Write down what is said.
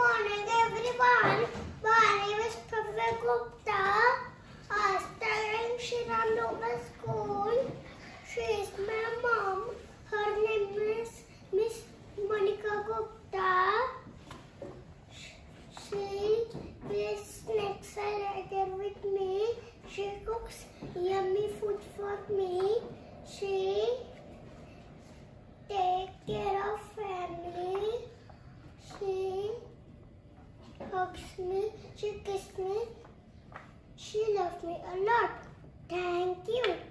morning, everyone. My name is Professor Gupta. I study in Shirandoba School. She is my mom. Her name is Miss Monica Gupta. She plays snakes together with me. She cooks yummy food for me. She takes care of family. She hugs me. She kisses me. She loves me a lot. Thank you.